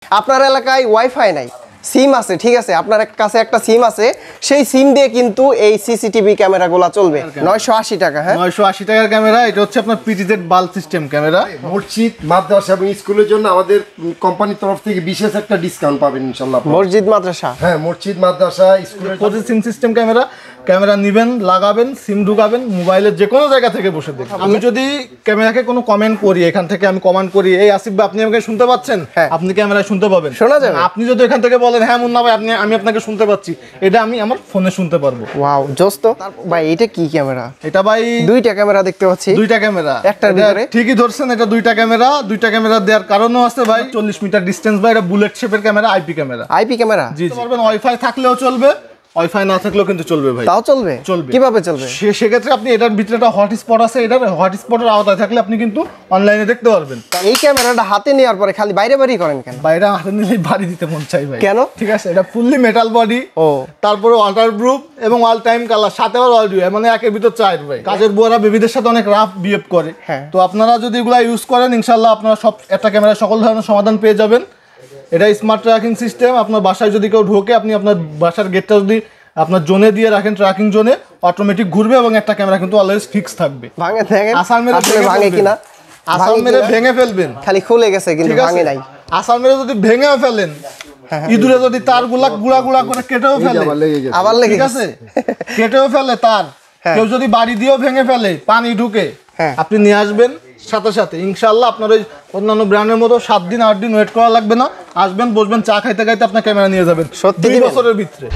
আপনার এলাকায় ওয়াইফাই নাই, সিম আছে, ঠিক আছে, আপনার কাছে একটা সিম আছে, সেই সিম দিয়ে কিন্তু এই সিসিটিভি ক্যামেরাগুলো চলবে 980 টাকা। হ্যাঁ, 980 টাকার ক্যামেরা। এটা হচ্ছে আপনার পিটিজেড বাল্ব সিস্টেম ক্যামেরা। মসজিদ, মাদ্রাসা এবং স্কুলের জন্য আমাদের কোম্পানির তরফ থেকে বিশেষ একটা ডিসকাউন্ট পাবেন ইনশাআল্লাহ। মসজিদ, মাদ্রাসা, হ্যাঁ মসজিদ, মাদ্রাসা, স্কুলের প্রতি সিম সিস্টেম ক্যামেরা। ক্যামেরা নিবেন, লাগাবেন, সিম ঢুকাবেন, মোবাইলের যে কোনো জায়গা থেকে বসে দেখবেন। আমি যদি ক্যামেরাকে কোনো কমেন্ট করি, এখান থেকে আমি কমেন্ট করি, এই আসিফ ভাই আপনি আমাকে শুনতে পাচ্ছেন, আপনি ক্যামেরায় শুনতে পাবেন, শোনা যাবে। আপনি যদি এখান থেকে বলেন হ্যাঁ মুন্না ভাই আমি আপনাকে শুনতে পাচ্ছি, এটা আমি আমার ফোনে শুনতে পারবো। ওয়াও, জোস্ত ভাই। এটা কি ক্যামেরা? এটা ভাই দুইটা ক্যামেরা দেখতে পাচ্ছি। দুইটা ক্যামেরা একটার ভিতরে। ঠিকই ধরছেন, এটা দুইটা ক্যামেরা। দুইটা ক্যামেরা দেওয়ার কারণও আছে ভাই, 40 মিটার ডিসটেন্স ভাই। এটা বুলেট শেপের camera, IP camera. IP camera জি পারবেন, ওয়াইফাই থাকলেও চলবে, ওয়াইফাই না থাকলেও কিন্তু চলবে ভাই। তাও চলবে? চলবে। কিভাবে চলবে? সেক্ষেত্রে আপনি এটার ভিতরে একটা হটস্পট আছে, এটার হটস্পটের আওতায় থাকলে আপনি কিন্তু অনলাইনে দেখতে পারবেন। এই ক্যামেরাটা হাতে নেওয়ার পরে খালি বাইরে বাড়ি করেন কেন? বাইরে হাতে নিলেই বাড়ি দিতে মন চাই ভাই। কেন? ঠিক আছে, এটা ফুললি মেটাল বডি, ও তারপরে ওয়াটারপ্রুফ এবং অল টাইম কালার, সাথে আবার অল ডিউ, মানে একের ভিতর চাই ভাই। কাজের বুয়ারা বেবিদের সাথে অনেক রাফ বিহেভ করে, তো আপনারা যদি এগুলা ইউজ করেন ইনশাআল্লাহ আপনারা সব একটা ক্যামেরায় সকল ধরনের সমাধান পেয়ে যাবেন। এটা স্মার্ট ট্র্যাকিং সিস্টেম। আপনার বাসায় যদি কেউ ঢোকে, আপনি আপনার বাসার গেটটা যদি আপনার জোনে দিয়ে রাখেন, ট্র্যাকিং জোনে অটোমেটিক ঘুরবে এবং একটা ক্যামেরা কিন্তু অলওয়েজ ফিক্স থাকবে। ভাঙে দেখেন, আসার মেরে ভাঙে কিনা, আসার মেরে ভেঙে ফেলবেন, খালি খুলে গেছে কিন্তু ভাঙে নাই। আসার মেরে যদি ভেঙেও ফেলেন, ইঁদুরে যদি তার গুলা গুড়া গুড়া করে কেটেও ফেলে, আবার লেগে গেছে, কেটেও ফেলে তার, কেউ যদি বাড়ি দিয়েও ভেঙে ফেলে, পানি ঢুকে, আপনি নিয়ে আসবেন সাথে সাথে ইনশাআল্লাহ। আপনার ওই অন্যান্য ব্র্যান্ডের মতো 7 দিন 8 দিন ওয়েট করা লাগবে না। আসবেন, বসবেন, চা খাইতে খাইতে আপনার ক্যামেরা নিয়ে যাবেন 2 বছরের ভিতরে।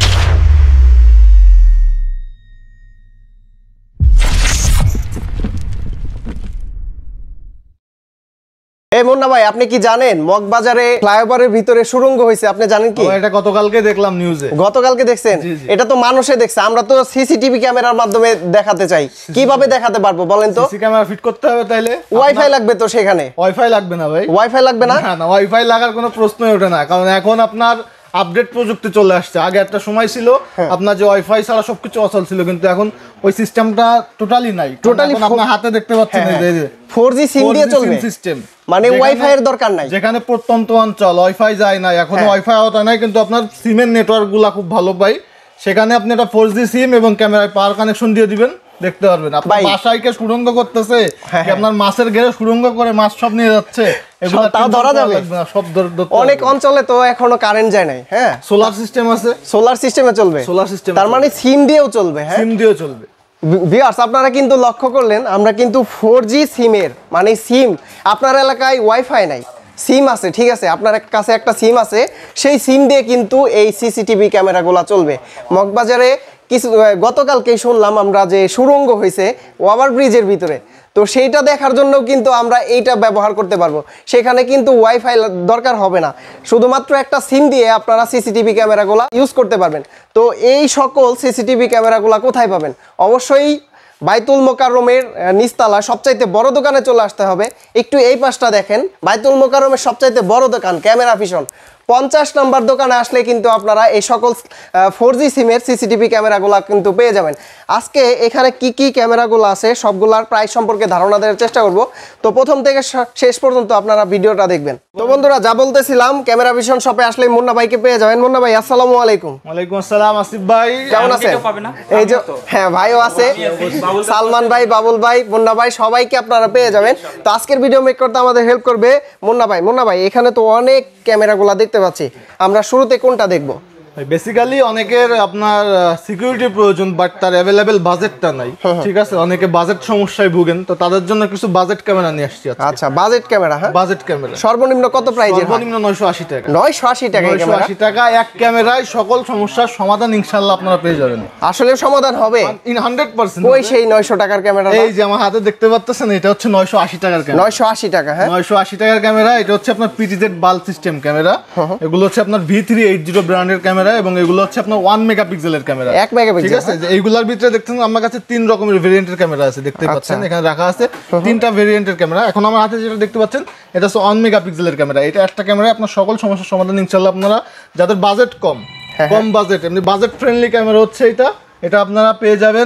এই মুন্না ভাই, আপনি কি জানেন মগবাজারে ফ্লাইওভারের ভিতরে সুড়ঙ্গ হয়েছে? আপনি জানেন কি? এটা গতকালকে দেখলাম নিউজে। গতকালকে দেখছেন? এটা তো মানুষে দেখছে, আমরা তো সিসিটিভি ক্যামেরার মাধ্যমে দেখাতে চাই। কিভাবে দেখাতে পারবো বলেন তো? সিসি ক্যামেরা ফিট করতে হবে, তাইলে ওয়াইফাই লাগবে তো সেখানে। ওয়াইফাই লাগবে না ভাই, ওয়াইফাই লাগবে না। না, ওয়াইফাই লাগার কোনো প্রশ্নই ওঠে না, কারণ এখন আপনার আপডেট প্রযুক্তি চলে আসছে। আগে একটা সময় ছিল আপনার যে ওয়াইফাই ছাড়া সবকিছু অচল ছিল, কিন্তু এখন ওই সিস্টেমটা টোটালি নাই। টোটালি আপনার হাতে দেখতে পাচ্ছেন এই যে 4G সিম দিয়ে চলবে সিস্টেম, মানে ওয়াইফাই এর দরকার নাই। যেখানে প্রত্যন্ত অঞ্চল ওয়াইফাই যায় না, এখনো ওয়াইফাই আওতা নাই, কিন্তু আপনার সিমের নেটওয়ার্কগুলো খুব ভালো পাই, সেখানে আপনি একটা 4G সিম এবং ক্যামেরায় পাওয়ার কানেকশন দিয়ে দিবেন, দেখতে পারবেন। আপনার বাসায় কে সুড়ঙ্গ করতেছে, আপনার মাছের ঘেরে সুড়ঙ্গ করে মাছ সব নিয়ে যাচ্ছে, এগুলো তাও ধরা যাবে না। সব অনেক অঞ্চলে তো এখনো কারেন্ট যায় নাই। হ্যাঁ, সোলার সিস্টেম আছে, সোলার সিস্টেমে চলবে। সোলার সিস্টেম তার মানে সিম দিয়েও চলবে। হ্যাঁ, সিম দিয়েও চলবে। ভিউয়ার্স, আপনারা কিন্তু লক্ষ্য করলেন, আমরা কিন্তু 4G সিমের মানে সিম, আপনার এলাকায় ওয়াইফাই নাই, সিম আছে, ঠিক আছে, আপনার কাছে একটা সিম আছে, সেই সিম দিয়ে কিন্তু এই সিসিটিভি ক্যামেরাগুলো চলবে। মগবাজারে কিছু গতকালকেই শুনলাম আমরা যে সুড়ঙ্গ হয়েছে ওভারব্রিজের ভিতরে, তো সেইটা দেখার জন্য কিন্তু আমরা এইটা ব্যবহার করতে পারবো। সেখানে কিন্তু ওয়াইফাই দরকার হবে না, শুধুমাত্র একটা সিম দিয়ে আপনারা সিসিটিভি ক্যামেরাগুলো ইউজ করতে পারবেন। তো এই সকল সিসিটিভি ক্যামেরাগুলো কোথায় পাবেন? অবশ্যই বাইতুল মোকাররমের নিচতলা সবচাইতে বড় দোকানে চলে আসতে হবে। একটু এই পাশটা দেখেন, বাইতুল মোকাররমের সবচাইতে বড় দোকান ক্যামেরা ভিশন, 50 নম্বর দোকানে আসলে কিন্তু আপনারা এই সকল 4G সিমের সিসিটিভি ক্যামেরাগুলো কিন্তু পেয়ে যাবেন। আজকে এখানে কি কি ক্যামেরাগুলো আছে সবগুলার প্রাইস সম্পর্কে ধারণা দেওয়ার চেষ্টা করব, তো প্রথম থেকে শেষ পর্যন্ত আপনারা ভিডিওটা দেখবেন। তো বন্ধুরা, যা বলতেছিলাম, ক্যামেরা ভিশন শপে আসলে মুন্না ভাইকে পেয়ে যাবেন। মুন্না ভাই, আসসালামু আলাইকুম। ওয়ালাইকুম আসসালাম। আসিফ ভাই কেমন আছেন? এই যে হ্যাঁ, ভাইও আছে, সালমান ভাই, বাবুল ভাই, মুন্না ভাই, সবাইকে আপনারা পেয়ে যাবেন। তো আজকের ভিডিও মেক করতে আমাদের হেল্প করবে মুন্না ভাই। মুন্না ভাই, এখানে তো অনেক ক্যামেরাগুলো দেখতে পাচ্ছি, আমরা শুরুতে কোনটা দেখবো? বেসিক্যালি অনেকের আপনার সিকিউরিটি প্রয়োজন, বাট তার অ্যাভেলেবেল বাজেটটা নাই, ঠিক আছে, অনেকে বাজেট সমস্যায় ভুগেন, তো তাদের জন্য কিছু বাজেট ক্যামেরা নিয়ে আসছি। আচ্ছা, বাজেট ক্যামেরা। হ্যাঁ, বাজেট ক্যামেরা সর্বনিম্ন কত প্রাইজের? সর্বনিম্ন 980 টাকা। 980 টাকা? 980 টাকা এক ক্যামেরায় সকল সমস্যার সমাধান ইনশাআল্লাহ আপনারা পেয়ে যাবেন। আসলে সমাধান হবে 100%। ওই সেই 900 টাকার ক্যামেরা, এই যে আমার হাতে দেখতে পাচ্ছেন, এটা হচ্ছে 980 টাকার ক্যামেরা। 980 টাকা? হ্যাঁ, 980 টাকার ক্যামেরা। এটা হচ্ছে আপনার পিটিজেড বাল্ব সিস্টেম ক্যামেরা, এগুলো হচ্ছে আপনার V380 ব্র্যান্ডের ক্যামেরা, এবং এগুলো হচ্ছে আপনার 1 মেগাপিক্সেলের ক্যামেরা। 1 মেগাপিক্সেল, ঠিক আছে। এইগুলোর ভিতরে দেখতেন আমার কাছে 3 রকমের ভেরিয়েন্টের ক্যামেরা আছে, দেখতে পাচ্ছেন এখানে রাখা আছে 3টা ভেরিয়েন্টের ক্যামেরা। এখন আমার হাতে যেটা দেখতে পাচ্ছেন, এটা হচ্ছে 1 মেগাপিক্সেলের ক্যামেরা। এটা একটা ক্যামেরা আপনার সকল সমস্যার সমাধান ইনশাআল্লাহ। আপনারা যাদের বাজেট কম বাজেট, এমনি বাজেট ফ্রেন্ডলি ক্যামেরা হচ্ছে এটা আপনারা পেয়ে যাবেন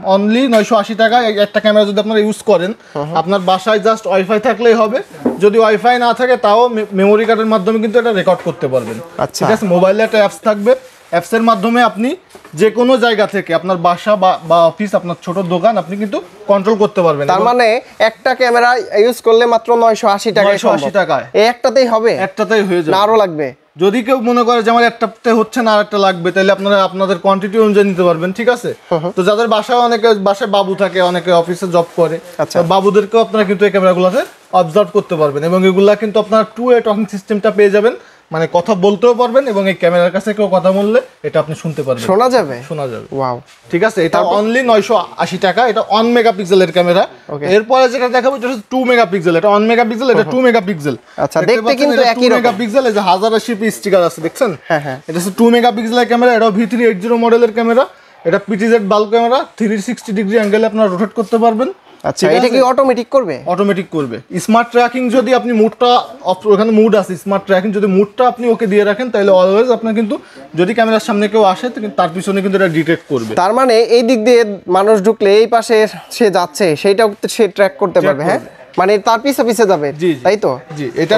অনলি 980 টাকা একটা ক্যামেরা যদি আপনারা ইউজ করেন, আপনার বাসায় জাস্ট ওয়াইফাই থাকলেই হবে। যদি ওয়াইফাই না থাকে তাও মেমোরি কার্ডের মাধ্যমে কিন্তু এটা রেকর্ড করতে পারবেন। ঠিক আছে, মোবাইলে একটা অ্যাপস থাকবে, অ্যাপসের মাধ্যমে আপনি যে কোনো জায়গা থেকে আপনার বাসা বা অফিস, আপনার ছোট দোকান আপনি কিন্তু কন্ট্রোল করতে পারবেন। তার মানে একটা ক্যামেরা ইউজ করলে মাত্র 980 টাকায় 980 টাকায় এই একটাতেই হবে, একটাতেই হয়ে যাবে, না আরো লাগবে? যদি কেউ মনে করে যে আমার একটাতে হচ্ছে না আর একটা লাগবে, তাহলে আপনারা আপনাদের কোয়ান্টিটি অনুযায়ী নিতে পারবেন। ঠিক আছে, তো যাদের বাসায় অনেকে বাসায় বাবু থাকে, অনেকে অফিসে জব করে, বাবুদেরকেও আপনারা কিন্তু এই ক্যামেরাগুলোতে অবজার্ভ করতে পারবেন। এবং এগুলা কিন্তু আপনারা 2-way টকিং সিস্টেমটা পেয়ে যাবেন, মানে কথা বলতেও পারবেন এবং এই ক্যামেরার কাছে কেউ কথা বললে এটা আপনি শুনতে পারবেন, শোনা যাবে। ওয়াও, ঠিক আছে। এটা অনলি 980 টাকা। এটা 1 মেগাপিক্সেলের ক্যামেরা। এরপরে যেটা দেখাবো এটা হচ্ছে 2 মেগাপিক্সেল। এটা 1 মেগাপিক্সেল, এটা 2 মেগাপিক্সেল। আচ্ছা, দেখতে কিন্তু একই রকম। 2 মেগাপিক্সেল, এই যে 1080p স্টিকার আছে দেখছেন? হ্যাঁ, এটা হচ্ছে 2 মেগাপিক্সেলের ক্যামেরা। এটা V380 মডেলের ক্যামেরা। এটা PTZ বাল্ব ক্যামেরা, 360 ডিগ্রি অ্যাঙ্গেলে আপনারা রোটেট করতে পারবেন। আচ্ছা, এটা কি অটোমেটিক করবে? অটোমেটিক করবে। স্মার্ট ট্র্যাকিং যদি আপনি মুডটা, ওখানে মুড আছে স্মার্ট ট্র্যাকিং, যদি মুডটা আপনি ওকে দিয়ে রাখেন তাহলে অলওয়েজ আপনার কিন্তু যদি ক্যামেরার সামনে কেউ আসে তার পিছনে কিন্তু এটা ডিটেক্ট করবে। তার মানে এই দিক দিয়ে মানুষ ঢুকলে এই পাশে সে যাচ্ছে সেটাও সে ট্র্যাক করতে পারবে। হ্যাঁ, মানে তার পিছে পিছে যাবে, তাই তো? জি, এটা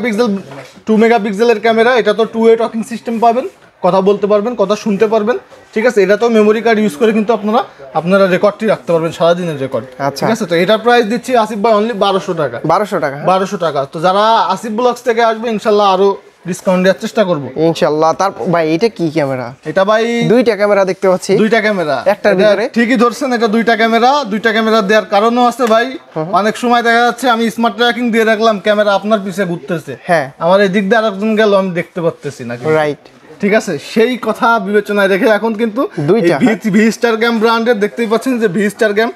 2 মেগাপিক্সেলের ক্যামেরা। এটা তো 2-way টকিং সিস্টেম পাবেন, কথা বলতে পারবেন, কথা শুনতে পারবেন। ঠিক আছে, এটা তো মেমোরি কার্ড ইউজ করে কিন্তু আপনারা রেকর্ডটি রাখতে পারবেন, সারাদিনের রেকর্ড। ঠিক আছে, তো এটার প্রাইস দিচ্ছি আসিফ ভাই অনলি 1200 টাকা। 1200 টাকা। তো যারা আসিফ ব্লগস থেকে আসবে ইনশাল্লাহ আরো ডিসকাউন্ট দেওয়ার চেষ্টা করব ইনশাআল্লাহ। তার ভাই এটা কি ক্যামেরা? এটা ভাই দুইটা ক্যামেরা দেখতে পাচ্ছি। দুইটা ক্যামেরা একটার ভিতরে। ঠিকই ধরছেন, এটা দুইটা ক্যামেরা দেওয়ার কারণও আছে ভাই। অনেক সময় দেখা যাচ্ছে আমি স্মার্ট ট্র্যাকিং দিয়ে রাখলাম, ক্যামেরা আপনার পিছে ঘুরতেছে, হ্যাঁ, আমার এদিক দিয়ে আরেকজন গেল, আমি দেখতে পারতেছি না। রাইট, ঠিক আছে, সেই কথা বিবেচনায় রেখে এখন কিন্তু দুইটা V-Star Cam ব্র্যান্ডের দেখতেই পাচ্ছেন যে V-Star Cam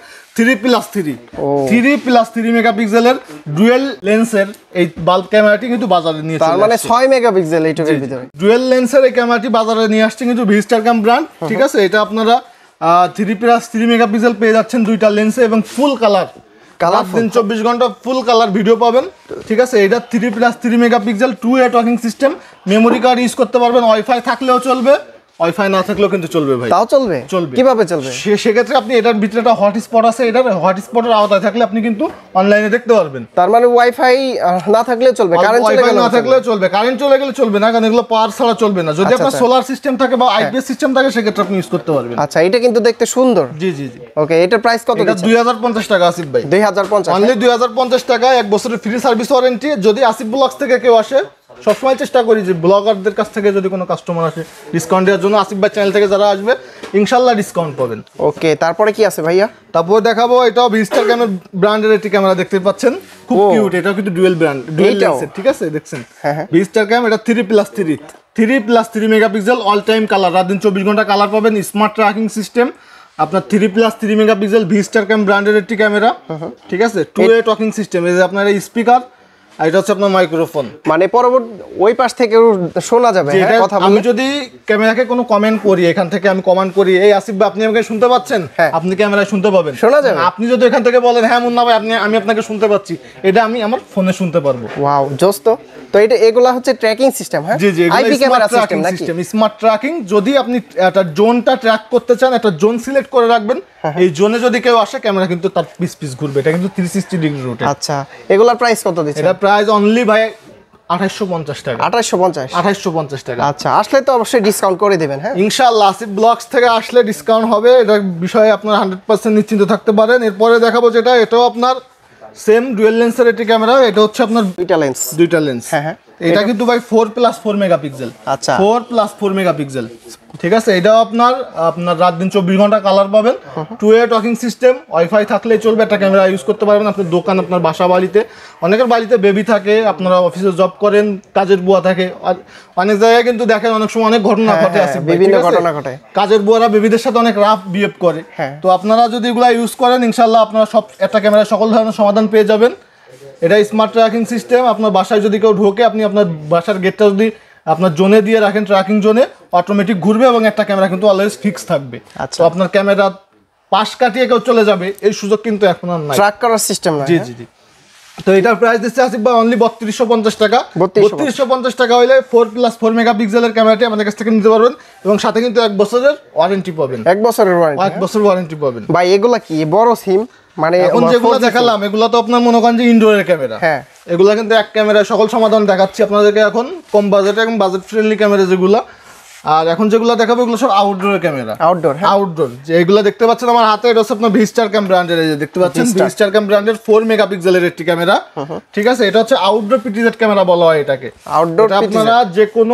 3+3 মেগাপিক্সেলের ডুয়েল লেন্সের এই বাল্ব ক্যামেরাটি কিন্তু বাজারে নিয়ে তার মানে 6 মেগাপিক্সেল এইটুকুর ভিতরে ডুয়েল লেন্সের এই ক্যামেরাটি বাজারে নিয়ে আসছে কিন্তু V-Star Cam ব্র্যান্ড। ঠিক আছে, এটা আপনারা 3+3 মেগাপিক্সেল পেয়ে যাচ্ছেন দুইটা লেন্সে এবং ফুল কালার, 24 ঘন্টা ফুল কালার ভিডিও পাবেন। ঠিক আছে, এটা 3+3 megapixel 2-way talking system, memory card use করতে পারবেন, ওয়াইফাই থাকলেও চলবে, ওয়াইফাই না থাকলেও কিন্তু চলবে ভাই। তাও চলবে? কিভাবে চলবে? সেক্ষেত্রে আপনি এটার ভিতরে একটা হটস্পট আছে, এটার হটস্পটের আওতায় থাকলে আপনি কিন্তু অনলাইনে দেখতে পারবেন। তার মানে ওয়াইফাই না থাকলেও চলবে, কারেন্ট চলে গেলে না থাকলেও চলবে, কারেন্ট চলে গেলে চলবে না, কারণ এগুলো পাওয়ার ছাড়া চলবে না। যদি আপনার সোলার সিস্টেম থাকে বা আইপিএস সিস্টেম থাকে সেক্ষেত্রে আপনি ইউজ করতে পারবেন। আচ্ছা, এটা কিন্তু দেখতে সুন্দর। জি। ওকে, এটার প্রাইস কত? এটা 2050 টাকা আসিফ ভাই। 2050 অনলি 2050 টাকা, 1 বছরের ফ্রি সার্ভিস ওয়ারেন্টি। যদি আসিফ ব্লগস থেকে কেউ আসে, সবসময় চেষ্টা করি যে ব্লগারদের কাছ থেকে যদি কোনো কাস্টমার আসে ডিসকাউন্ট দেওয়ার জন্য। আসিফ ভাই চ্যানেল থেকে যারা আসবে ইনশাল্লাহ ডিসকাউন্ট পাবেন। ওকে, তারপরে কি আছে ভাইয়া? তারপর দেখাবো এটাও V-Star Cam ব্র্যান্ডের একটি ক্যামেরা দেখতে পাচ্ছেন, খুব কিউট। এটাও কিন্তু ডুয়েল লেন্সের। ঠিক আছে, দেখছেন V-Star Cam, এটা 3+3 মেগাপিক্সেল অল টাইম কালার, রাত দিন 24 ঘন্টা কালার পাবেন, স্মার্ট ট্র্যাকিং সিস্টেম। আপনার 3+3 মেগাপিক্সেল V-Star Cam ব্র্যান্ডের একটি ক্যামেরা। ঠিক আছে, 2-way টকিং সিস্টেম, এই যে আপনার এই স্পিকার, এটা হচ্ছে আপনার মাইক্রোফোন, মানে পরবর্তী ওই পাশ থেকে শোনা যাবে কথা। আমি যদি ক্যামেরাকে কোনো কমেন্ট করি, এখান থেকে আমি কমেন্ট করি, এই আসিফ ভাই আপনি আমাকে শুনতে পাচ্ছেন, আপনি ক্যামেরায় শুনতে পাবেন, শোনা যাবে। আপনি যদি এখান থেকে বলেন হ্যাঁ মুন্না ভাই আমি আপনাকে শুনতে পাচ্ছি, এটা আমি আমার ফোনে শুনতে পারবো। ওয়াও, জোস তো। তো এগুলা হচ্ছে ট্র্যাকিং সিস্টেম। হ্যাঁ, জি, আইপি ক্যামেরা সিস্টেম নাকি? Smart tracking. যদি আপনি একটা জোনটা ট্র্যাক করতে চান, একটা জোন সিলেক্ট করে রাখবেন, এই জোনে যদি কেউ আসে ক্যামেরা কিন্তু তার পিস ঘুরবে। এটা কিন্তু 360 ডিগ্রি রোটেট। আচ্ছা, এগুলার প্রাইস কত দিচ্ছেন? এটা প্রাইস অনলি ভাই 2850 টাকা। 2850 টাকা। আচ্ছা, আসলে তো অবশ্যই ডিসকাউন্ট করে দিবেন। হ্যাঁ, ইনশাআল্লাহ আসিফ ব্লগস থেকে আসলে ডিসকাউন্ট হবে, এটা বিষয়ে আপনারা 100% নিশ্চিন্ত থাকতে পারেন। এরপরে দেখাবো যেটা, এটাও আপনার সেম ডুয়েল লেন্সের একটি ক্যামেরা। এটা হচ্ছে আপনার দুইটা লেন্স। হ্যাঁ, এটা কিন্তু ভাই 4+4 মেগাপিক্সেল। আচ্ছা, 4+4 মেগাপিক্সেল। ঠিক আছে, এটাও আপনার রাত দিন 24 ঘন্টা কালার পাবেন, 2-way টকিং সিস্টেম, ওয়াইফাই থাকলে চলবে, একটা ক্যামেরা ইউজ করতে পারবেন আপনার দোকান, আপনার বাসা বাড়িতে। অনেকের বাড়িতে বেবি থাকে, আপনারা অফিসে জব করেন, কাজের বুয়া থাকে, অনেক জায়গায় কিন্তু দেখেন অনেক সময় অনেক ঘটনা ঘটে, আছে বিভিন্ন ঘটনা ঘটে, কাজের বুয়ারা বেবিদের সাথে অনেক রাফ বিহেভ করে। তো আপনারা যদি এগুলা ইউজ করেন ইনশাআল্লাহ আপনারা সব একটা ক্যামেরায় সকল ধরনের সমাধান পেয়ে যাবেন। এটা স্মার্ট ট্র্যাকিং সিস্টেম। আপনার বাসায় যদি কেউ ঢোকে, আপনি আপনার বাসার গেটটা যদি আপনার জোনে দিয়ে রাখেন, ট্র্যাকিং জোনে অটোমেটিক ঘুরবে এবং একটা ক্যামেরা কিন্তু অলওয়েজ ফিক্স থাকবে। তো আপনার ক্যামেরা পাশ কাটিয়ে কেউ চলে যাবে এই সুযোগ কিন্তু এখন আর নাই, ট্র্যাক করার সিস্টেম নাই। জি। তো এটার প্রাইস দিচ্ছে আসিফ ভাই অনলি 3250 টাকা। 3250 টাকা হইলে 4+4 মেগাপিক্সেলের ক্যামেরাটি আমাদের কাছ থেকে নিতে পারবেন এবং সাথে কিন্তু 1 বছরের ওয়ারেন্টি পাবেন। 1 বছরের ওয়ারেন্টি, 1 বছর ওয়ারেন্টি পাবেন ভাই। এগুলা কি বড় সিম? মানে এখন যেগুলো দেখালাম এগুলো তো আপনার মনে করেন যে ইনডোরের ক্যামেরা। হ্যাঁ, এগুলা কিন্তু এক ক্যামেরা সকল সমাধান দেখাচ্ছি আপনাদেরকে এখন কম বাজেটে এবং বাজেট ফ্রেন্ডলি ক্যামেরা যেগুলো। আর এখন যেগুলো দেখাবো এগুলো সব আউটডোর ক্যামেরা। আউটডোর যে এগুলো দেখতে পাচ্ছেন আমার হাতে, এটা হচ্ছে আপনার ভিস্টার ক্যাম ব্র্যান্ডের, এই যে দেখতে পাচ্ছেন ভিস্টার ক্যাম ব্র্যান্ডের 4 মেগাপিক্সেলের একটি ক্যামেরা। ঠিক আছে, এটা হচ্ছে আউটডোর পিটিজেড ক্যামেরা বলা হয় এটাকে। আউটডোর আপনারা যে কোনো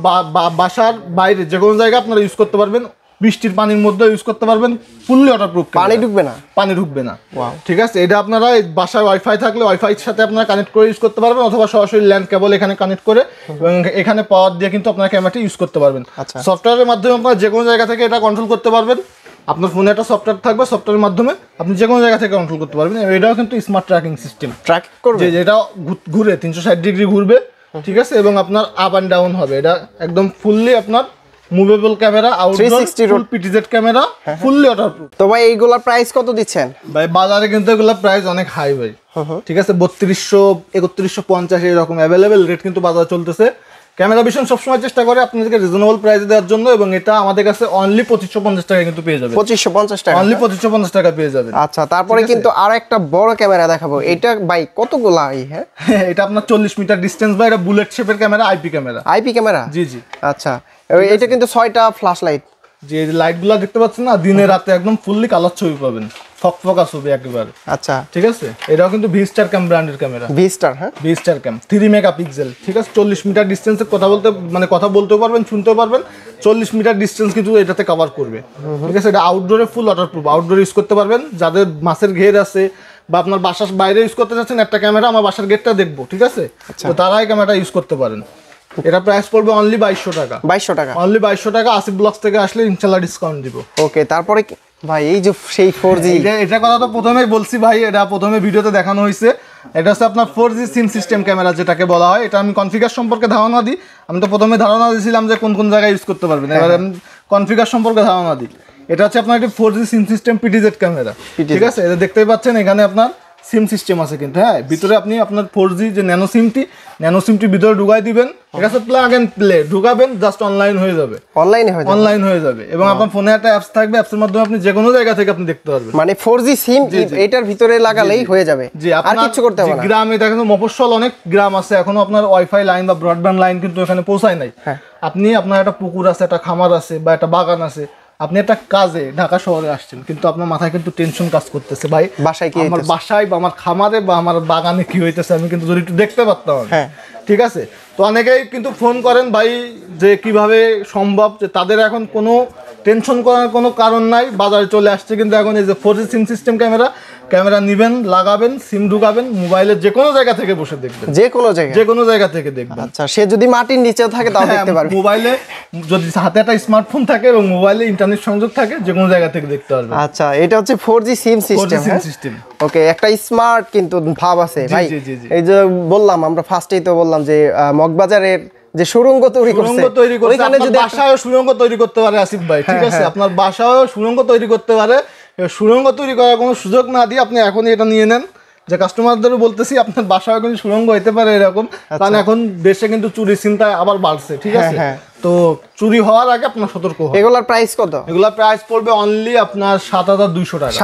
বাসার বাইরে যে কোনো জায়গায় আপনারা ইউজ করতে পারবেন, বৃষ্টির পানির মধ্যে ইউজ করতে পারবেন, ফুললি ওয়াটারপ্রুফ, পানি ঢুকবে না, পানি ঢুকবে না। ঠিক আছে, এটা আপনারা বাসায় ওয়াইফাই থাকলে ওয়াইফাইয়ের সাথে আপনারা কানেক্ট করে ইউজ করতে পারবেন, অথবা সরাসরি ল্যান্ড কেবল এখানে কানেক্ট করে এবং এখানে পাওয়ার দিয়ে কিন্তু আপনার ক্যামেরাটি ইউজ করতে পারবেন। সফটওয়্যারের মাধ্যমে আপনারা যে কোনো জায়গা থেকে এটা কন্ট্রোল করতে পারবেন। আপনার ফোনে একটা সফটওয়্যার থাকবে, সফটওয়্যারের মাধ্যমে আপনি যে কোনো জায়গা থেকে কন্ট্রোল করতে পারবেন। এটাও কিন্তু স্মার্ট ট্র্যাকিং সিস্টেম, ট্র্যাক করবে, যেটা ঘুরে 360 ডিগ্রি ঘুরবে। ঠিক আছে, এবং আপনার আপ অ্যান্ড ডাউন হবে। এটা একদম ফুললি আপনার movable camera, outdoor PTZ camera, fully waterproof. তো ভাই এইগুলোর প্রাইস কত দিচ্ছেন? ভাই বাজারে কিন্তু এগুলোর প্রাইস অনেক হাই ভাই। ঠিক আছে, 3200, 3150 এরকম অ্যাভেলেবেল রেট কিন্তু বাজারে চলতেছে। ক্যামেরা ভিশন সবসময় চেষ্টা করে আপনাদেরকে রিজনেবল প্রাইসে দেওয়ার জন্য, এবং এটা আমাদের কাছে অনলি 2550 টাকা কিন্তু পেয়ে যাবেন। 2550 টাকা, অনলি 2550 টাকা পেয়ে যাবেন। আচ্ছা, তারপরে কিন্তু আর একটা বড় ক্যামেরা দেখাবো। এটা ভাই কতগুলা? হ্যাঁ, এটা আপনার 40 মিটার ডিসটেন্স ভাই। এটা বুলেট শেপের camera, IP camera. IP camera, জি জি। আচ্ছা, এটা কিন্তু 6টা ফ্ল্যাশ লাইট, যে লাইটগুলো দেখতে পাচ্ছেন না, দিনে রাতে একদম ফুললি কালার ছবি পাবেন, ফকফকা ছবি একেবারে। আচ্ছা, ঠিক আছে, এটাও কিন্তু ভিস্টার ক্যাম ব্র্যান্ডের ক্যামেরা। ভিস্টার, হ্যাঁ, ভিস্টার ক্যাম 3 মেগাপিক্সেল। ঠিক আছে, 40 মিটার ডিসটেন্সে কথা বলতেও পারবেন, শুনতেও পারবেন। 40 মিটার ডিসটেন্স কিন্তু এটাতে কভার করবে। ঠিক আছে, এটা আউটডোরে ফুল ওয়াটারপ্রুফ, আউটডোর ইউজ করতে পারবেন। যাদের মাছের ঘের আছে বা আপনার বাসার বাইরে ইউজ করতে চাচ্ছেন, একটা ক্যামেরা আমার বাসার গেটটা দেখবো, ঠিক আছে, তো তারাই ক্যামেরাটা ইউজ করতে পারেন। এটা প্রাইস পড়বে অনলি 2200 টাকা। 2200 টাকা, অনলি 2200 টাকা। আসিফ ব্লগস থেকে আসলে ইনশাআল্লাহ ডিসকাউন্ট দিব। ওকে, তারপরে ভাই এই যে সেই 4G, এটা কথা তো প্রথমেই বলছি ভাই, এটা প্রথমে ভিডিওতে দেখানো হয়েছে। এটা হচ্ছে আপনার 4G সিম সিস্টেম ক্যামেরা যেটাকে বলা হয়। এটা আমি কনফিগার সম্পর্কে ধারণা দিই। আমি তো প্রথমে ধারণা দিয়েছিলাম যে কোন কোন জায়গায় ইউজ করতে পারবেন, এবার আমি কনফিগার সম্পর্কে ধারণা দিই। এটা হচ্ছে আপনার একটি 4G sim system PTZ camera. ঠিক আছে, এটা দেখতেই পাচ্ছেন এখানে আপনার সিম সিস্টেম আছে কিন্তু। হ্যাঁ, ভিতরে আপনি আপনার 4G যে ন্যানো সিমটি ভিতরে ঢুকাই দিবেন। ঠিক আছে, প্লাগ এন্ড প্লে ঢুকাবেন, জাস্ট অনলাইন হয়ে যাবে, অনলাইন হয়ে যাবে। এবং আপনার ফোনে একটা অ্যাপস থাকবে, অ্যাপসের মাধ্যমে আপনি যে কোনো জায়গা থেকে আপনি দেখতে পারবেন। মানে 4G সিম এটার ভিতরে লাগালেই হয়ে যাবে, আর কিছু করতে হবে না। গ্রামে দেখেন, মফস্বল অনেক গ্রাম আছে, এখনো আপনার ওয়াইফাই লাইন বা ব্রডব্যান্ড লাইন কিন্তু এখানে পৌঁছায় নাই। আপনি আপনার একটা পুকুর আছে, একটা খামার আছে বা একটা বাগান আছে, আপনি একটা কাজে ঢাকা শহরে আসছেন, কিন্তু আপনার মাথায় কিন্তু টেনশন কাজ করতেছে, ভাই বাসায় কি, আমার বাসায় বা আমার খামারে বা আমার বাগানে কি হইতেছে, আমি কিন্তু যদি একটু দেখতে পারতাম। হ্যাঁ, ঠিক আছে। তো অনেকেই কিন্তু ফোন করেন ভাই যে কিভাবে সম্ভব, যে তাদের এখন কোনো টেনশন করার কোনো কারণ নাই, বাজারে চলে আসছে কিন্তু এখন এই যে 4G সিম সিস্টেম ক্যামেরা নিবেন, লাগাবেন, সিম ঢুকাবেন, মোবাইলের যে কোনো জায়গা থেকে বসে দেখবেন, যে কোনো জায়গা থেকে দেখবেন। আচ্ছা, সে যদি মাটির নিচেও থাকে তাও দেখতে পারবে। মোবাইলে যদি হাতে একটা স্মার্টফোন থাকে এবং মোবাইলে ইন্টারনেট সংযোগ থাকে, যে কোনো জায়গা থেকে দেখতে পারবেন। আচ্ছা, এটা হচ্ছে 4G সিম সিস্টেম। ওকে, একটা স্মার্ট কিন্তু ভাব আছে ভাই। এই যে বললাম, আমরা ফার্স্টেই তো বললাম যে মগবাজারের যে সুড়ঙ্গ তৈরি করছে, ওইখানে যদি বাসায়ও সুড়ঙ্গ তৈরি করতে পারে আসিফ ভাই। ঠিক আছে, আপনার বাসায়ও সুড়ঙ্গ তৈরি করতে পারে। সুড়ঙ্গ তৈরি করার কোনো সুযোগ না দিয়ে আপনি এখনই এটা নিয়ে নেন। যে কাস্টমারদেরও বলতেছি, আপনার বাসায় কিন্তু সুড়ঙ্গ হইতে পারে এরকম, কারণ এখন দেশে কিন্তু চুরি চিন্তায় আবার বাড়ছে। ঠিক আছে, তো চুরি হওয়ার আগে আপনার সতর্ক হন। এগুলার প্রাইস কত? এগুলার প্রাইস পড়বে অনলি আপনার 7200 টাকা।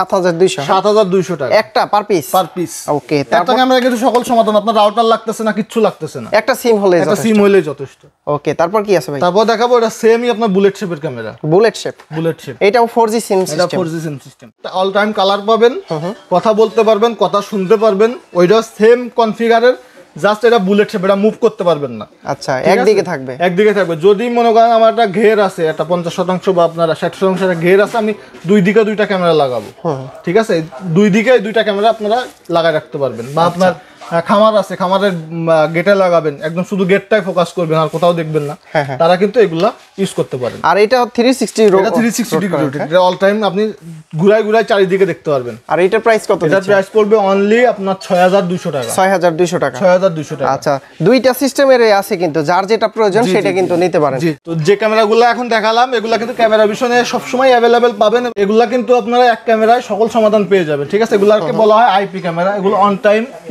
7200 টাকা একটা পার পিস। ওকে, একটা ক্যামেরা কিন্তু সকল সমাধান, আপনার রাউটার লাগতেছে না, কিচ্ছু লাগতেছে না, একটা সিম হলেই যথেষ্ট। ওকে, তারপর কি আছে ভাই? তারপর দেখাবো এটা সেমই আপনার বুলেট শেপের ক্যামেরা। বুলেট শেপ, এটাও 4G sim system. All time colour পাবেন, কথা বলতে পারবেন, কথা শুনতে পারবেন, ওইটা সেম কনফিগারের, জাস্ট এটা বুলেট শেপ, এটা মুভ করতে পারবেন না। আচ্ছা, একদিকে থাকবে। যদি মনে করেন আমার একটা ঘের আছে, একটা 50% বা আপনার 60% একটা ঘের আছে, আমি দুই দিকে দুইটা ক্যামেরা লাগাবো। ঠিক আছে, দুই দিকে দুইটা ক্যামেরা আপনারা লাগাই রাখতে পারবেন। বা আপনার খামার আছে, খামারের গেটে লাগাবেন, একদম শুধু গেটটাই ফোকাস করবেন, আর কোথাও দেখবেন না, তারা কিন্তু এগুলা ইউজ করতে পারেন। আর এটা 360 ডিগ্রি, এটা অল টাইম আপনি ঘুরাই চারিদিকে দেখতে পারবেন। আর এটার প্রাইস কত? এটার প্রাইস পড়বে অনলি আপনার 6200 টাকা। 6200 টাকা। আচ্ছা, দুইটা সিস্টেমের আছে, কিন্তু যার যেটা প্রয়োজন সেটা কিন্তু নিতে পারেন। তো যে ক্যামেরাগুলো এখন দেখালাম, এগুলা কিন্তু ক্যামেরা ভিশনে সবসময় অ্যাভেলেবেল পাবেন। এগুলা কিন্তু আপনারা এক ক্যামেরায় সকল সমাধান পেয়ে যাবেন। ঠিক আছে, এগুলাকে বলা হয় আইপি ক্যামেরা। এগুলো অন টাইম ইউজ করতে পারবেন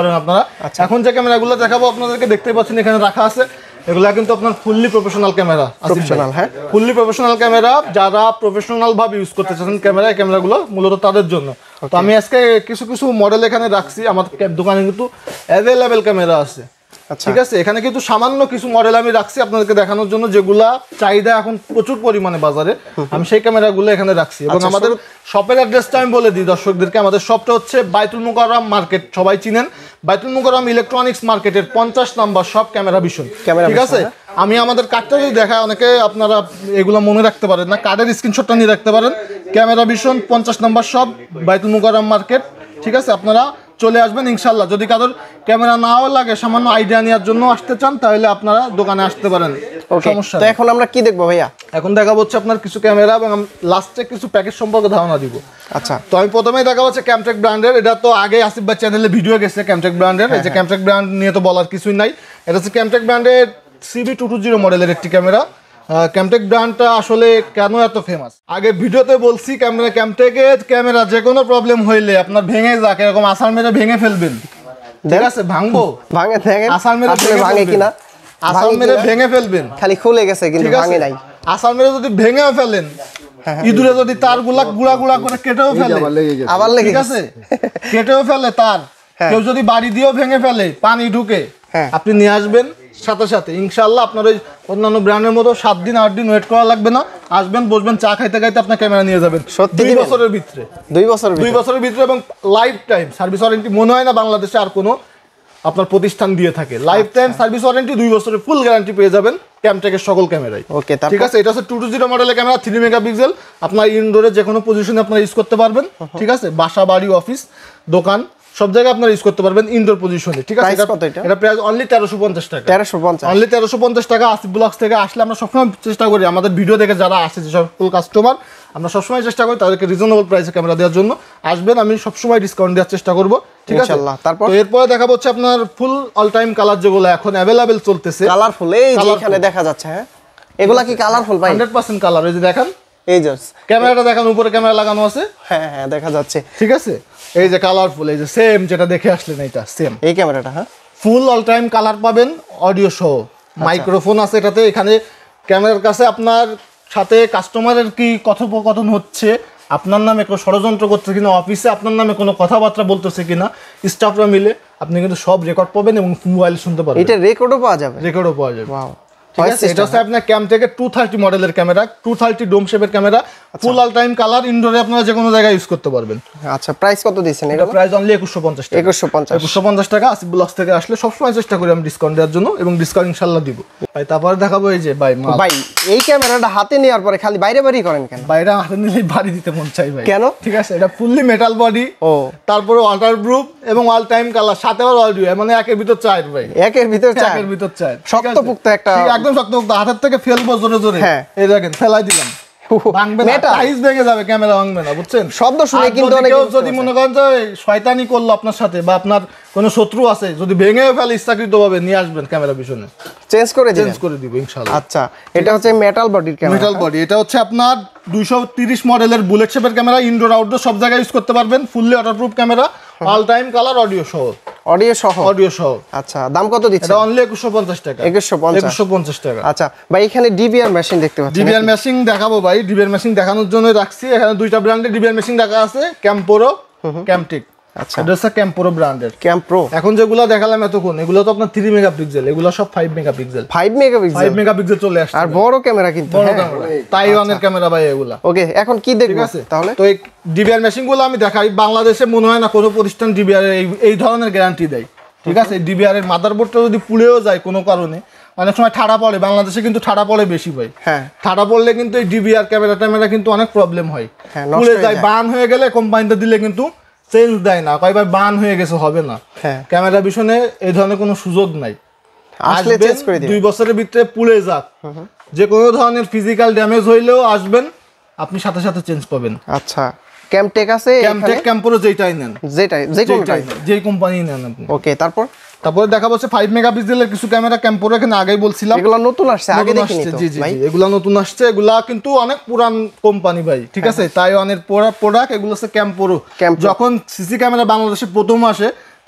পারেন আপনারা। এখন যে ক্যামেরাগুলো দেখাবো আপনাদেরকে দেখতে পাচ্ছেন এখানে রাখা আছে, এগুলা কিন্তু আপনার ফুললি প্রফেশনাল ক্যামেরা। প্রফেশনাল, হ্যাঁ, ফুললি প্রফেশনাল ক্যামেরা। যারা প্রফেশনাল ভাবে ইউজ করতে চাচ্ছেন ক্যামেরাগুলো মূলত তাদের জন্য। তো আমি আজকে কিছু কিছু মডেল এখানে রাখছি, আমাদের দোকানে কিন্তু অ্যাভেলেবেল ক্যামেরা আছে। ঠিক আছে, এখানে কিন্তু সামান্য কিছু মডেল আমি রাখছি আপনাদেরকে দেখানোর জন্য, যেগুলা চাহিদা এখন প্রচুর পরিমাণে বাজারে, আমি সেই ক্যামেরাগুলো এখানে রাখছি। এবং আমাদের শপের অ্যাড্রেসটা আমি বলে দিই দর্শকদেরকে। আমাদের শপটা হচ্ছে বাইতুল মুকাররম মার্কেট, সবাই চিনেন বাইতুল মুকাররম ইলেকট্রনিক্স মার্কেটের 50 নাম্বার শপ ক্যামেরা ভিশন। ঠিক আছে, আমি আমাদের কার্ডটা যদি দেখায়, অনেকে আপনারা এগুলো মনে রাখতে পারেন না, কার্ডের স্ক্রিনশটটা নিয়ে রাখতে পারেন। ক্যামেরা ভিশন 50 নাম্বার শপ বাইতুল মুকাররম মার্কেট। ঠিক আছে, আপনারা চলে আসবেন ইনশাল্লাহ। যদি কারোর ক্যামেরা নাও লাগে, সামান্য আইডিয়া নেওয়ার জন্য আসতে চান, তাহলে আপনারা দোকানে আসতে পারেন, সমস্যা নেই। তো এখন আমরা কি দেখবো ভাইয়া? এখন দেখাবো হচ্ছে আপনার কিছু ক্যামেরা এবং লাস্টে কিছু প্যাকেজ সম্পর্কে ধারণা দিব। আচ্ছা, তো আমি প্রথমেই দেখাবো হচ্ছে ক্যামটেক ব্র্যান্ডের। এটা তো আগে আসিফ ভাই চ্যানেলে ভিডিও গেছে ক্যামটেক ব্র্যান্ডের। এই যে ক্যামটেক ব্র্যান্ড নিয়ে তো বলার কিছুই নাই। এটা হচ্ছে ক্যামটেক ব্র্যান্ডের CB220 মডেলের একটি ক্যামেরা। ক্যামটেক ব্র্যান্ডটা আসলে কেন এত ফেমাস, আগে ভিডিওতে বলছি। ক্যামটেকের ক্যামেরা যে কোনো প্রবলেম হইলে আপনার ভেঙে যাক, এরকম আসার মেরে ভেঙে ফেলবেন। ঠিক আছে, ভাঙবো, ভাঙে দেখেন আসার মেরে ভাঙে কিনা, আসার মেরে ভেঙে ফেলবেন। খালি খুলে গেছে কিন্তু ভাঙে নাই। আসার মেরে যদি ভেঙেও ফেলেন, ইঁদুরে যদি তার গুলা গুড়া গুড়া করে কেটেও ফেলে, আবার লেগে গেছে, কেটেও ফেলে তার, কেউ যদি বাড়ি দিয়েও ভেঙে ফেলে, পানি ঢুকে, আপনি নিয়ে আসবেন সাথে সাথে ইনশাআল্লাহ। আপনার ওই অন্যান্য ব্র্যান্ডের মতো 7 দিন 8 দিন ওয়েট করা লাগবে না। আসবেন, বসবেন, চা খাইতে খাইতে আপনার ক্যামেরা নিয়ে যাবেন 2 বছরের ভিতরে। 2 বছরের ভিতরে এবং লাইফ টাইম সার্ভিস ওয়ারেন্টি। মনে হয় না বাংলাদেশে আর কোনো আপনার প্রতিষ্ঠান দিয়ে থাকে। লাইফ টাইম সার্ভিস ওয়ারেন্টি, 2 বছরের ফুল গ্যারান্টি পেয়ে যাবেন ক্যামটেকের সকল ক্যামেরাই। ওকে, ঠিক আছে। এটা হচ্ছে 220 মডেলের ক্যামেরা, 3 মেগাপিক্সেল। আপনার ইনডোরে যে কোনো পজিশনে আপনারা ইউজ করতে পারবেন। ঠিক আছে, বাসা, বাড়ি, অফিস, দোকান সব জায়গায় আপনারা ইউজ করতে পারবেন ইনডোর পজিশনে। ঠিক আছে, এটা প্রাইস অনলি 1350 টাকা। 1350, অনলি 1350 টাকা। আসিফ ব্লগস থেকে আসলে আমরা সবসময় চেষ্টা করি, আমাদের ভিডিও দেখে যারা আসে যে সকল কাস্টমার, আমরা সবসময় চেষ্টা করি তাদেরকে রিজনেবল প্রাইসে ক্যামেরা দেওয়ার জন্য। আসবেন, আমি সবসময় ডিসকাউন্ট দেওয়ার চেষ্টা করব। ঠিক আছে, তারপর এরপরে দেখাবো হচ্ছে আপনার ফুল অল টাইম কালার, যেগুলো এখন অ্যাভেলেবেল চলতেছে। কালারফুল, এই যে এখানে দেখা যাচ্ছে, হ্যাঁ এগুলা কি কালারফুল ভাই? 100% কালার। এই যে দেখেন, এই জাস্ট ক্যামেরাটা দেখেন, উপরে ক্যামেরা লাগানো আছে। হ্যাঁ হ্যাঁ দেখা যাচ্ছে। ঠিক আছে, এই যে কালারফুল, এই যে সেম যেটা দেখে আসলেন, এইটা সেম এই ক্যামেরাটা। হ্যাঁ, ফুল অল টাইম কালার পাবেন, অডিও সহ, মাইক্রোফোন আছে এটাতে। এখানে ক্যামেরার কাছে আপনার সাথে কাস্টমারের কি কথোপকথন হচ্ছে, আপনার নামে কোনো ষড়যন্ত্র করছে কিনা, অফিসে আপনার নামে কোনো কথাবার্তা বলতেছে কিনা, স্টাফরা মিলে আপনি কিন্তু সব রেকর্ড পাবেন এবং মোবাইল শুনতে পারবেন। এটা রেকর্ডও পাওয়া যাবে, রেকর্ডও পাওয়া যাবে। ওয়াও, এটা হচ্ছে আপনার ক্যামটেক 230 মডেলের ক্যামেরা, 230 ডোম শেপের camera, full all time colour, ইনডোরে আপনারা যে কোনো জায়গায় ইউজ করতে পারবেন। আচ্ছা, প্রাইস কত দিয়েছেন? এটা প্রাইস অনলি 2150 টাকা। 2150 টাকা। আসিফ ব্লগস থেকে আসলে সবসময় চেষ্টা করি আমি ডিসকাউন্ট দেওয়ার জন্য, এবং ডিসকাউন্ট ইনশাআল্লাহ দিব ভাই। তারপরে দেখাবো এই যে ভাই, এই ক্যামেরাটা হাতে নেওয়ার পরে খালি বাইরে বাড়ি করেন কেন? বাইরে হাতে নিলেই বাড়ি দিতে মন চাই ভাই। কেন? ঠিক আছে, এটা ফুললি মেটাল বডি, তারপরে ওয়াটারপ্রুফ এবং অল টাইম কালার, সাথে আবার অডিও, মানে একের ভিতর 4 ভাই। একের ভিতর 4, একের ভিতর 4, শক্তপোক্ত একটা, একদম শক্তপোক্ত। হাতের থেকে ফেলবো জোরে জোরে, এই দেখেন ফেলাই দিলাম, ভাঙবে না, টাইস ভেঙে যাবে, ক্যামেরা ভাঙবে না, বুঝছেন? শব্দ শুনে কিন্তু অনেকে যদি মনে করেন যে শয়তানি করলো আপনার সাথে, বা আপনার কোনো শত্রু আছে, যদি ভেঙে ফেলে ইচ্ছাকৃতভাবে, নিয়ে আসবেন ক্যামেরা পিছনে, চেঞ্জ করে দিব ইনশাআল্লাহ। আচ্ছা, এটা হচ্ছে মেটাল বডির ক্যামেরা। মেটাল বডি, এটা হচ্ছে আপনার 230 মডেলের বুলেট শেপের ক্যামেরা, ইনডোর আউটডোর সব জায়গায় ইউজ করতে পারবেন, fully waterproof camera, all time colour, audio সহ। অডিও সহ। আচ্ছা, দাম কত দিচ্ছেন? এটা অনলি 2150 টাকা। 2150 টাকা। আচ্ছা ভাই, এখানে ডিবিআর মেশিন দেখতে পাচ্ছি। ডিবিআর মেশিন দেখাবো ভাই। ডিবিআর মেশিন দেখানোর জন্য রাখছি। এখানে দুইটা ব্র্যান্ডের ডিবিআর মেশিন রাখা আছে, ক্যাম্পোরো, ক্যামটেক। আচ্ছা, এটা হচ্ছে ক্যাম্পোরো ব্র্যান্ডের। ক্যাম্পোরো এখন যেগুলো দেখালাম এতক্ষণ, এগুলো তো আপনার 3 মেগাপিক্সেল, এগুলো সব 5 মেগাপিক্সেল। 5 মেগাপিক্সেল চলে আসছে, আর বড় ক্যামেরা কিন্তু, তাইওয়ানের ক্যামেরা ভাই এগুলা। ওকে, এখন কি দেখব তাহলে? তো এই ডিবিআর মেশিনগুলো আমি দেখাই। বাংলাদেশে মনে হয় না কোনো প্রতিষ্ঠান ডিবিআর এই ধরনের গ্যারান্টি দেয়। ঠিক আছে, ডিবিআর এর মাদারবোর্ডটা যদি পুড়েও যায় কোনো কারণে, অনেক সময় ঠাড়া পড়ে, বাংলাদেশে কিন্তু ঠাড়া পড়ে বেশি ভাই। হ্যাঁ, ঠাড়া পড়লে কিন্তু এই ডিবিআর ক্যামেরা কিন্তু অনেক প্রবলেম হয়, পুড়ে যায়। বার্ন হয়ে গেলে কোম্পানিতে দিলে কিন্তু চেঞ্জ দেয় না, কয় ভাই বার্ন হয়ে গেছে, হবে না। ক্যামেরা পিছনে এই ধরনের কোনো সুযোগ নাই, আসলে চেঞ্জ করে দিবেন। 2 বছরের ভিতরে পুড়ে যাক, যে কোনো ধরনের ফিজিক্যাল ড্যামেজ হইলেও আসবেন, আপনি সাথে সাথে চেঞ্জ পাবেন। আচ্ছা, ক্যামটেক আছে, ক্যামটেক, ক্যাম্পোরো যেটাই নেন, যেই কোম্পানি নেন আপনি। ওকে, তারপরে দেখা যাচ্ছে 5 মেগাপিক্সেলের কিছু ক্যামেরা, ক্যাম্পোরো এখানে আগেই বলছিলাম, এগুলা নতুন আসছে, আগে দেখিনি তো ভাই। এগুলা নতুন আসছে, এগুলা কিন্তু অনেক পুরান কোম্পানি ভাই। ঠিক আছে, তাইওয়ানের প্রোডাক্ট, এগুলো হচ্ছে ক্যাম্পোরো। যখন সিসি ক্যামেরা বাংলাদেশে প্রথম আসে,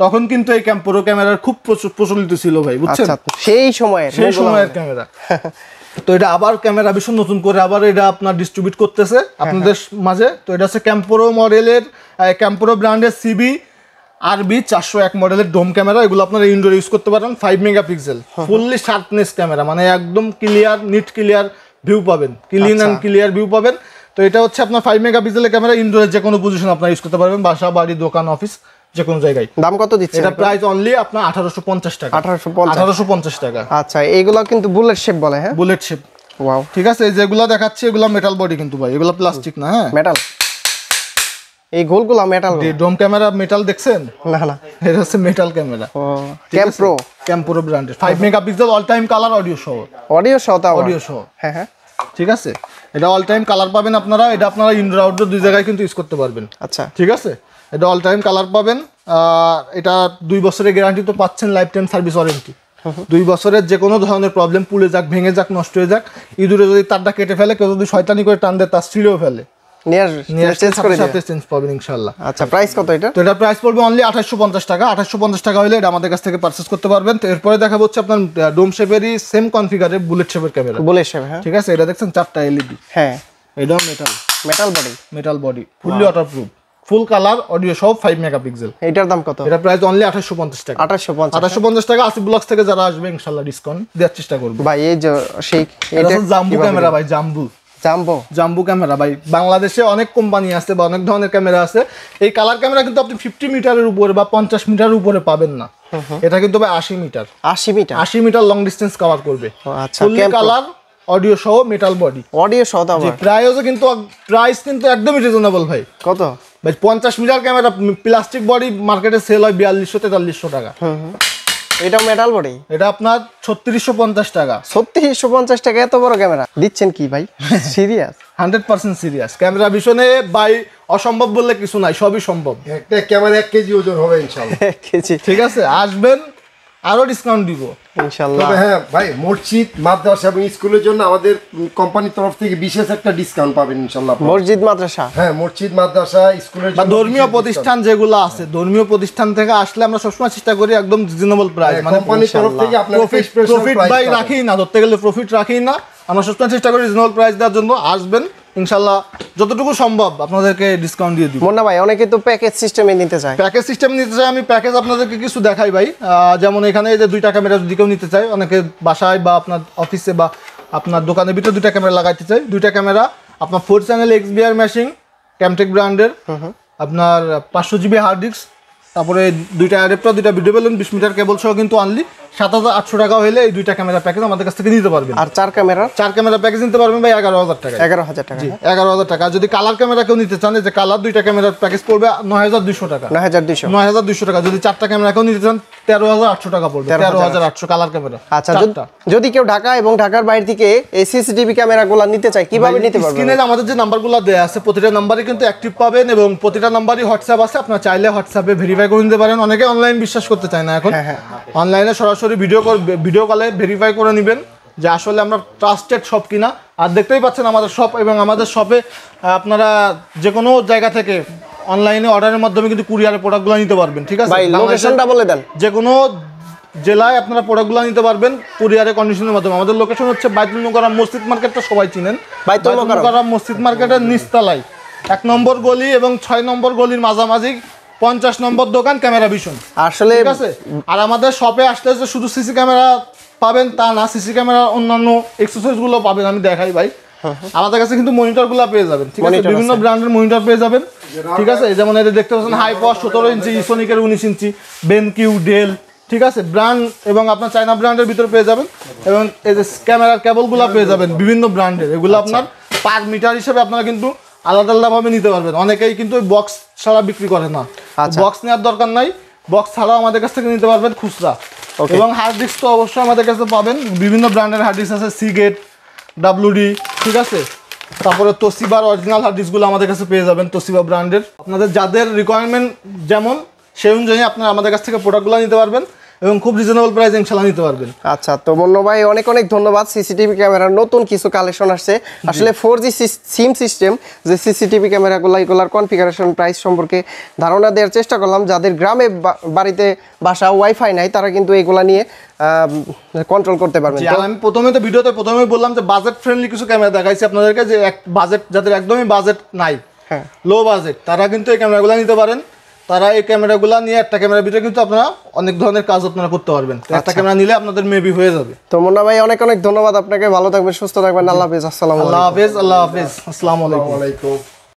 তখন কিন্তু এই ক্যাম্পোরো ক্যামেরার খুব প্রচলিত ছিল ভাই, বুঝছেন? সেই সময়ের ক্যামেরা। তো এটা আবার ক্যামেরা ভীষণ নতুন করে আবার এটা আপনার ডিস্ট্রিবিউট করতেছে আপনাদের মাঝে। তো এটা হচ্ছে ক্যাম্পোরো মডেলের, ক্যাম্পোরো ব্র্যান্ডের সিবি আরবি 401 মডেলের ডোম ক্যামেরা। এগুলো আপনারা ইনডোর ইউজ করতে পারেন। 5 মেগাপিক্সেল ফুললি শার্পনেস ক্যামেরা, মানে একদম ক্লিয়ার, নিট ক্লিয়ার ভিউ পাবেন, ক্লিন অ্যান্ড ক্লিয়ার ভিউ পাবেন। তো এটা হচ্ছে আপনার 5 মেগাপিক্সেলের ক্যামেরা, ইনডোরের যে কোনো পজিশন আপনারা ইউজ করতে পারবেন, বাসা, বাড়ি, দোকান, অফিস, যে কোনো জায়গায়। দাম কত দিচ্ছে এটা? প্রাইস অনলি আপনার 1850 টাকা। 1850 টাকা। আচ্ছা, এগুলো কিন্তু বুলেট শেপ বলে। হ্যাঁ, বুলেট শেপ। ওয়াও, ঠিক আছে। এই যেগুলো দেখাচ্ছি এগুলো মেটাল বডি কিন্তু ভাই, এগুলো প্লাস্টিক না। হ্যাঁ, মেটাল। এই গোলগুলো মেটাল। ডোম ক্যামেরা মেটাল দেখছেন? না, এটা হচ্ছে মেটাল ক্যামেরা। ক্যাম্পোরো ব্র্যান্ডের 5 megapixel all time colour audio সহ। হ্যাঁ, ঠিক আছে। এটা অল টাইম কালার পাবেন আপনারা। এটা আপনারা ইনডোর আউটডোর দুই জায়গায় কিন্তু ইউজ করতে পারবেন। আচ্ছা, ঠিক আছে। এটা অল টাইম কালার পাবেন। এটা 2 বছরের গ্যারান্টি তো পাচ্ছেন, লাইফ টাইম সার্ভিস ওয়ারেন্টি। 2 বছরের যে কোনো ধরনের প্রবলেম, পুড়ে যাক, ভেঙে যাক, নষ্ট হয়ে যাক, ইঁদুরে যদি তারটা কেটে ফেলে, কেউ যদি শয়তানি করে টান দেয়, তার ছিঁড়েও ফেলে, চেঞ্জ পাবেন ইনশাআল্লাহ। আচ্ছা, প্রাইস কত এটা? তো এটা প্রাইস পড়বে অনলি 2850 টাকা। 2850 টাকা হলে এটা আমাদের কাছ থেকে পারচেজ করতে পারবেন। তো এরপরে দেখাবো হচ্ছে আপনার ডোম শেপেরই সেম কনফিগারে বুলেট শেপের ক্যামেরা। বুলেট শেপ, হ্যাঁ, ঠিক আছে। এটা দেখছেন 4টা এলইডি। হ্যাঁ, এটা metal body fully waterproof, full colour audio সহ 5 মেগাপিক্সেল। এটার দাম কত? এটা প্রাইস অনলি 2850 টাকা। 2850 টাকা। আসিফ ব্লগস থেকে যারা আসবে ইনশাআল্লাহ ডিসকাউন্ট দেওয়ার চেষ্টা করব ভাই। এই যে সেই এটা জাম্বু ক্যামেরা ভাই, জাম্বু ক্যামেরা ভাই। বাংলাদেশে অনেক কোম্পানি আছে বা অনেক ধরনের ক্যামেরা আছে। এই কালার ক্যামেরা কিন্তু আপনি 50 মিটারের উপরে বা 50 মিটারের উপরে পাবেন না। এটা কিন্তু ভাই 80 মিটার লং ডিসটেন্স কভার করবে। আচ্ছা, ফুল কালার অডিও সহ মেটাল বডি। প্রাইস কিন্তু একদমই রিজনেবল ভাই। কত ভাই? 50 মিটার ক্যামেরা প্লাস্টিক বডি মার্কেটে সেল হয় 4200-4300 টাকা। এটা মেটাল বডি, এটা আপনার 3650 টাকা। 3650 টাকা এত বড় ক্যামেরা দিচ্ছেন কি ভাই? সিরিয়াস? 100% সিরিয়াস। ক্যামেরা ভীষণে ভাই অসম্ভব বললে কিছু নাই, সবই সম্ভব। একটা ক্যামেরা 1 কেজি ওজন হবে ইনশাআল্লাহ। 1 কেজি। ঠিক আছে, আসবেন, আরো ডিসকাউন্ট দিব ইনশাআল্লাহ। তবে হ্যাঁ ভাই, মসজিদ, মাদ্রাসা এবং স্কুলের জন্য আমাদের কোম্পানির তরফ থেকে বিশেষ একটা ডিসকাউন্ট পাবেন ইনশাআল্লাহ। মসজিদ, মাদ্রাসা, হ্যাঁ, মসজিদ, মাদ্রাসা, স্কুলের বা ধর্মীয় প্রতিষ্ঠান যেগুলো আছে, ধর্মীয় প্রতিষ্ঠান থেকে আসলে আমরা সবসময় চেষ্টা করি একদম রিজনেবল প্রাইস, মানে কোম্পানির তরফ থেকে আপনার প্রফিট বাই রাখি না, ধরতে গেলে প্রফিট রাখি না, আমরা সবসময় চেষ্টা করি রিজনেবল প্রাইস দেওয়ার জন্য। আসবেন ইনশাআল্লাহ, যতটুকু সম্ভব আপনাদেরকে ডিসকাউন্ট দিয়ে দিব। মুন্না ভাই, অনেকে তো প্যাকেজ সিস্টেমে নিতে চায়। আমি প্যাকেজ আপনাদেরকে কিছু দেখাই ভাই। যেমন এখানে এই যে 2টা ক্যামেরা যদি কেউ নিতে চায়, অনেকে বাসায় বা আপনার অফিসে বা আপনার দোকানের ভিতরে 2টা ক্যামেরা লাগাইতে চায়। 2টা ক্যামেরা আপনার 4 চ্যানেল XBR মেশিং, ক্যামটেক ব্র্যান্ডের, আপনার 500 GB হার্ড ডিস্ক, তারপরে 2টা অ্যাডাপ্টার, 2টা ভিডিও বেলুন, 20 মিটার কেবল সহ কিন্তু অনলি 7800 টাকা হলে এই 2টা ক্যামেরা প্যাকেজ আমাদের কাছ থেকে নিতে পারবেন। আর 4 ক্যামেরা প্যাকেজ নিতে পারবেন ভাই 11000 টাকা। 11000 টাকা। 11000 টাকা। যদি কালার ক্যামেরা কেউ নিতে চান, যে কালার 2টা ক্যামেরার প্যাকেজ পড়বে 9200 টাকা। 9200 টাকা। যদি 4টা ক্যামেরা কেউ নিতে চান 13800 টাকা পড়বে। 13800 কালার ক্যামেরা। আচ্ছা, যদি কেউ ঢাকা এবং ঢাকার বাইরে থেকে এই সিসিটিভি ক্যামেরাগুলো নিতে চায়, কিভাবে নিতে পারবে? স্ক্রিনে আমাদের যে নাম্বারগুলো দেয়া আছে প্রতিটা নাম্বারই কিন্তু অ্যাক্টিভ পাবেন এবং প্রতিটা নাম্বারই হোয়াটসঅ্যাপ আছে। আপনারা চাইলে হোয়াটসঅ্যাপে ভেরিফাই করে নিতে পারেন। অনেকে অনলাইন বিশ্বাস করতে চায় না এখন, অনলাইনে সরাসরি ভিডিও কলে ভেরিফাই করে নেবেন যে আসলে আমরা ট্রাস্টেড শপ কিনা। আর দেখতেই পাচ্ছেন আমাদের শপ, এবং আমাদের শপে আপনারা যে কোনো জায়গা থেকে অনলাইনে অর্ডারের মাধ্যমে কিন্তু কুরিয়ারে প্রোডাক্টগুলো নিতে পারবেন। ঠিক আছে, লোকেশনটা বলে দেন। যে কোনো জেলায় আপনারা প্রোডাক্টগুলো নিতে পারবেন কুরিয়ারে কন্ডিশনের মাধ্যমে। আমাদের লোকেশন হচ্ছে বাইতুল মুকাররম মসজিদ মার্কেটটা সবাই চিনেন। বাইতুল মুকাররম মসজিদ মার্কেটের নিচতলায় 1 নম্বর গলি এবং 6 নম্বর গলির মাঝামাঝি 50 নম্বর দোকান, ক্যামেরা ভিশন। আসলে ঠিক আছে। আর আমাদের শপে আসলে যে শুধু সিসি ক্যামেরা পাবেন তা না, সিসি ক্যামেরার অন্যান্য এক্সেসরিজগুলো পাবেন। আমি দেখাই ভাই, আমাদের কাছে কিন্তু মনিটরগুলো পেয়ে যাবেন। ঠিক আছে, বিভিন্ন ব্র্যান্ডের মনিটর পেয়ে যাবেন। ঠিক আছে, যেমন এটা দেখতে পাচ্ছেন হাই পাওয়ার 17 ইঞ্চি, ইসোনিকের 19 ইঞ্চি, বেনকিউ, ডেল, ঠিক আছে, ব্র্যান্ড এবং আপনার চায়না ব্র্যান্ডের ভিতরে পেয়ে যাবেন। এবং এই যে ক্যামেরার কেবলগুলো পেয়ে যাবেন বিভিন্ন ব্র্যান্ডের। এগুলো আপনার পার মিটার হিসেবে আপনারা কিন্তু আলাদা আলাদাভাবে নিতে পারবেন। অনেকেই কিন্তু বক্স ছাড়া বিক্রি করে না, বক্স নেওয়ার দরকার নাই, বক্স ছাড়াও আমাদের কাছ থেকে নিতে পারবেন খুচরা। এবং হার্ড ডিস্ক তো অবশ্যই আমাদের কাছে পাবেন। বিভিন্ন ব্র্যান্ডের হার্ড ডিস্ক আছে, সিগেট, WD, ঠিক আছে। তারপরে তোশিবার অরিজিনাল হার্ড ডিস্কগুলো আমাদের কাছে পেয়ে যাবেন, তোশিবা ব্র্যান্ডের। আপনাদের যাদের রিকোয়ারমেন্ট যেমন সেই অনুযায়ী আপনারা আমাদের কাছ থেকে প্রোডাক্টগুলো নিতে পারবেন। এবং খুব রিজনেবল প্রাইসে ইনশাআল্লাহ নিতে পারবেন। আচ্ছা, তো মুন্না ভাই অনেক অনেক ধন্যবাদ। সিসিটিভি ক্যামেরার নতুন কিছু কালেকশন আসছে, আসলে 4G সিম সিস্টেম যে সিসিটিভি ক্যামেরাগুলো এগুলোর কনফিগারেশন প্রাইস সম্পর্কে ধারণা দেওয়ার চেষ্টা করলাম। যাদের গ্রামে বাড়িতে বাসা ওয়াইফাই নাই তারা কিন্তু এগুলা নিয়ে কন্ট্রোল করতে পারবেন। আমি ভিডিওতে প্রথমে বললাম যে বাজেট ফ্রেন্ডলি কিছু ক্যামেরা দেখাইছি আপনাদেরকে, যে বাজেট যাদের একদমই বাজেট নাই, লো বাজেট, তারা কিন্তু এই ক্যামেরাগুলো নিতে পারেন। তারা এই ক্যামেরাগুলো নিয়ে একটা ক্যামেরার ভিতরে কিন্তু আপনারা অনেক ধরনের কাজ আপনারা করতে পারবেন। একটা ক্যামেরা নিলে আপনাদের মেবি হয়ে যাবে। তো মুন্না ভাই অনেক অনেক ধন্যবাদ আপনাকে, ভালো থাকবেন, সুস্থ থাকবেন। আল্লাহ হাফেজ। আসসালামু আলাইকুম। আল্লাহ হাফেজ। আসসালামু আলাইকুম।